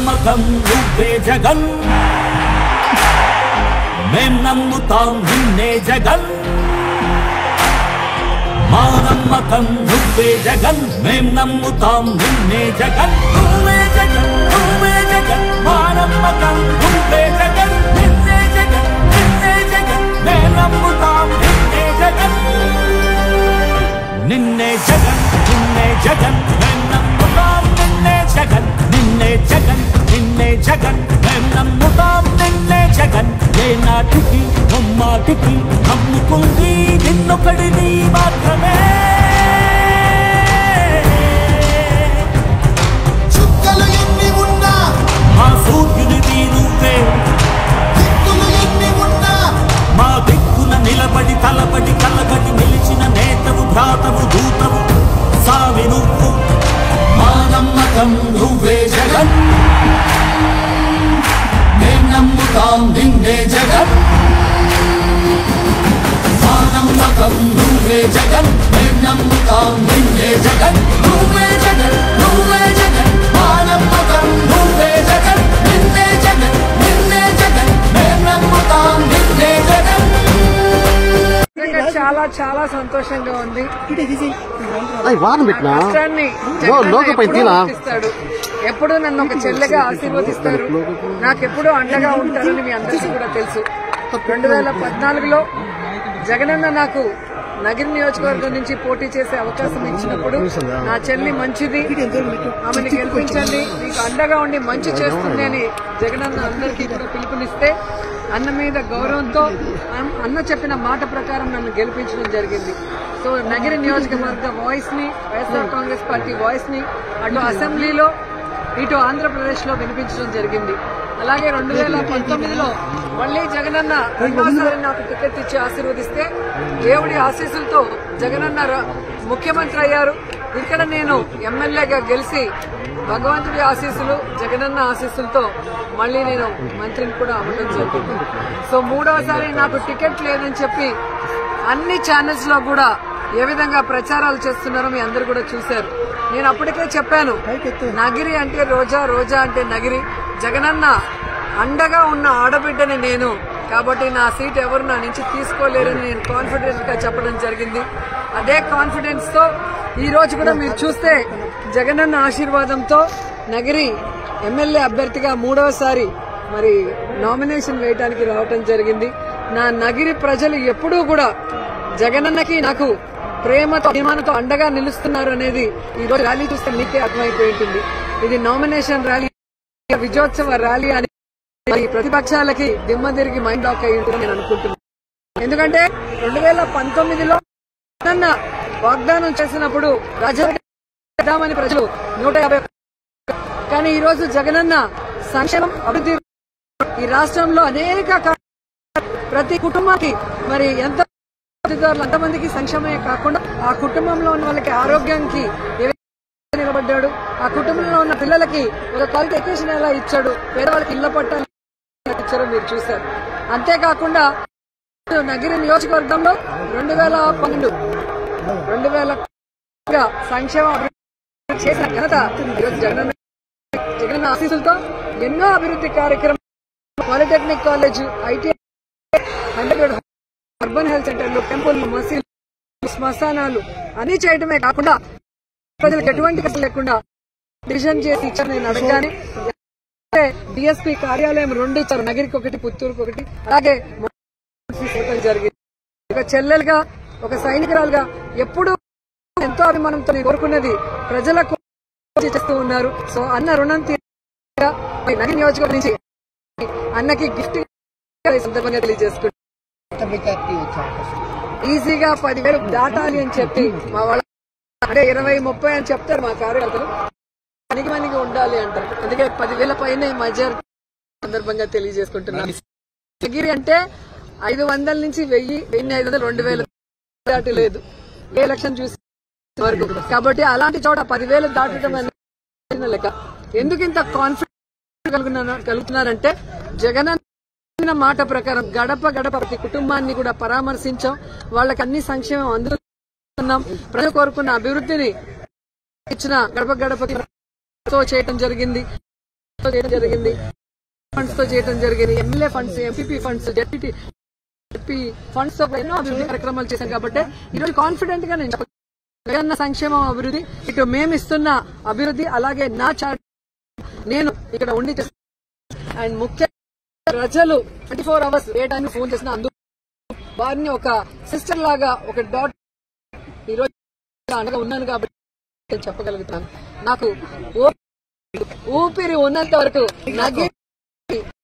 నమ్మకం నువ్వే జగన్ మేం నమ్ముతాం నిన్నే జగన్ మా నమ్మకం నువ్వే జగన్ మేం నమ్ముతాం నిన్నే జగన్ నువ్వే జగన్ నువ్వే జగన్ మా నమ్మకం నువ్వే జగన్ నిన్నే జగన్ నిన్నే జగన్ మేం నమ్ముతాం నిన్నే జగన్ నిన్నే జగన్ నిన్నే జగన్ మేం నమ్ముతాం నిన్నే జగన్ నిన్నే జగన్ నిన్నే జగన్ మేం నమ్ముతాం నిన్నే జగన్ ఏ నాటికి ముమ్మాటికి నమ్ముకుంది నిన్నొకడిని మాత్రమే చుక్కలు ఎన్ని ఉన్నా మా సూర్యునివి నువ్వే దిక్కులు ఎన్ని ఉన్నా మా దిక్కున నిలబడి తలబడి కలబడి నిలిచిన నేతవు భ్రాతవు దూతవు సావి నువ్వు మా నమ్మకం నువ్వే జగన్ మేం నమ్ముతాం నిన్నే జగన్ మా నమ్మకం నువ్వే జగన్ మేం నమ్ముతాం నిన్నే జగన్ నువ్వే జగన్ నువ్వే జగన్ మా నమ్మకం నువ్వే జగన్ నిన్నే జగన్ నిన్నే జగన్ మేం నమ్ముతాం నిన్నే జగన్ చాలా చాలా సంతోషంగా ఉంది. ఎప్పుడు నన్ను ఒక చెల్లెగా ఆశీర్వదిస్తారు, నాకెప్పుడు అండగా ఉంటారని మీ అందరికీ కూడా తెలుసు. 2014లో జగనన్న నాకు నగిరి నియోజకవర్గం నుంచి పోటీ చేసే అవకాశం ఇచ్చినప్పుడు నా చెల్లి మంచిది, ఆమెను గెలిపించండి, మీకు అండగా ఉండి మంచి చేస్తుంది అని జగనన్న అందరికీ కూడా పిలుపునిస్తే అన్న మీద గౌరవంతో అన్న చెప్పిన మాట ప్రకారం నన్ను గెలిపించడం జరిగింది. సో నగిరి నియోజకవర్గ వాయిస్ ని, వైఎస్ఆర్ కాంగ్రెస్ పార్టీ వాయిస్ ని అటు అసెంబ్లీలో ఇటు ఆంధ్రప్రదేశ్ లో వినిపించడం జరిగింది. అలాగే 2019లో మళ్లీ జగనన్న రెండోసారి నాకు టికెట్ ఇచ్చి ఆశీర్వదిస్తే దేవుడి ఆశీస్సులతో జగనన్న ముఖ్యమంత్రి అయ్యారు. ఇక్కడ నేను ఎమ్మెల్యేగా గెలిచి భగవంతుడి ఆశీస్సులు జగనన్న ఆశీస్సులతో మళ్లీ నేను మంత్రిని కూడా అవ్వడం జరిగింది. సో మూడవసారి నాకు టికెట్ లేదని చెప్పి అన్ని ఛానల్స్ లో కూడా ఏ విధంగా ప్రచారాలు చేస్తున్నారో మీ అందరూ కూడా చూశారు. నేను అప్పటికే చెప్పాను, నగిరి అంటే రోజా, రోజా అంటే నగిరి, జగనన్న అండగా ఉన్న ఆడబిడ్డని నేను, కాబట్టి నా సీట్ ఎవరు నా నుంచి తీసుకోలేరని నేను కాన్ఫిడెంట్ గా చెప్పడం జరిగింది. అదే కాన్ఫిడెన్స్ తో ఈ రోజు కూడా మీరు చూస్తే జగనన్న ఆశీర్వాదంతో నగిరి ఎమ్మెల్యే అభ్యర్థిగా మూడవసారి మరి నామినేషన్ వేయడానికి రావడం జరిగింది. నా నగిరి ప్రజలు ఎప్పుడూ కూడా జగనన్నకి నాకు ప్రేమతో అభిమానంతో అండగా నిలుస్తున్నారు అనేది ఈ రోజు ర్యాలీ చూస్తే మీకే అర్థమైపోయి ఉంటుంది. ఇది నామినేషన్ ర్యాలీ, విజయోత్సవ ర్యాలీ అని ప్రతిపక్షాలకి దిమ్మ తిరిగి మైండ్ లాక్ అయి ఉంటుందని నేను అనుకుంటున్నాను. ఎందుకంటే 2019లో జగనన్న వాగ్దానం చేసినప్పుడు రాజధాని ప్రజలు 150, కానీ ఈ రోజు జగనన్న సంక్షేమం అభివృద్ధి ఈ రాష్ట్రంలో అనేక ప్రతి కుటుంబానికి మరి ఎంత అంతమందికి సంక్షేమమే కాకుండా ఆ కుటుంబంలో ఉన్న వాళ్ళకి ఆరోగ్యానికి నిలబడ్డాడు, ఆ కుటుంబంలో ఉన్న పిల్లలకి ఒక క్వాలిటీ ఎడ్యుకేషన్ ఎలా ఇచ్చాడు, పేదవాళ్ళకి ఇళ్ల పట్టాలు ఇచ్చారో మీరు చూశారు. అంతేకాకుండా నగిరి నియోజకవర్గంలో 2012 సంక్షేమ అభివృద్ధి చేసిన ఘనత ఈరోజు జగనన్న ఆశీస్సులతో ఎన్నో అభివృద్ధి కార్యక్రమాలు, polytechnic college, ITI, 100 urban health సెంటర్లు, టెంపుల్, మసీదు, శ్మశానాలు అన్ని చేయడమే కాకుండా ప్రజలకు ఎటువంటి కష్టం లేకుండా డివిజన్ చేసి ఇచ్చారు. నేను అడగగానే డిఎస్పీ కార్యాలయం 2 ఇచ్చారు, నగిరికి 1, పుత్తూరుకు 1. అలాగే జరిగింది. ఒక చెల్లెలుగా, ఒక సైనికురాలుగా ఎప్పుడు ఎంతో అభిమానంతో కోరుకున్నది ప్రజలకు చేస్తూ ఉన్నారు. సో అన్న రుణం తీరా నగిరి నియోజకవర్గం నుంచి అన్నకి గిఫ్ట్ సందర్భంగా తెలియజేసుకుంటారు. ఈజీగా 10,000 దాటాలి అని చెప్పి మా వాళ్ళ అంటే 20-30 అని చెప్తారు మా కార్యకర్తలు, మనకి ఉండాలి అంటారు. అందుకే 10,000 పైన మెజారిటీ సందర్భంగా తెలియజేసుకుంటున్నాను. నగిరి అంటే 500 నుంచి 1000, 1500, 2000 దాటి లేదు ఏ ఎలక్షన్ చూసి వరకు. కాబట్టి అలాంటి చోట 10,000 దాటడం అనేది లెక్క. ఎందుకు ఇంత కాన్ఫిడెన్స్ కలుగుతున్నారంటే జగనన్న మాట ప్రకారం గడప గడప ప్రతి కుటుంబాన్ని కూడా పరామర్శించాం, వాళ్ళకి అన్ని సంక్షేమం అందుతున్నాం, ప్రజలు కోరుకున్న అభివృద్ధిని ఇచ్చిన గడప గడపతో చేయడం జరిగింది. తో చేయడం జరిగింది, ఫండ్స్ తో చేయడం జరిగింది, MLA funds, MPP funds, ZP funds తో ఎన్నో అభివృద్ధి కార్యక్రమాలు చేశాం. కాబట్టి ఈరోజు కాన్ఫిడెంట్ గా నేను జగనన్న సంక్షేమం అభివృద్ధి, ఇటు మేమిస్తున్న అభివృద్ధి, అలాగే నా చార్ట్ నేను ఇక్కడ ఉండి అండ్ ముఖ్య ప్రజలు 24 hours ఏ టైం ఫోన్ చేసినా అందుకు వారిని ఒక సిస్టర్ లాగా, ఒక డాట్ ఈరోజు అండగా ఉన్నాను కాబట్టి నేను చెప్పగలుగుతాను. నాకు ఊపిరి ఉన్నంత వరకు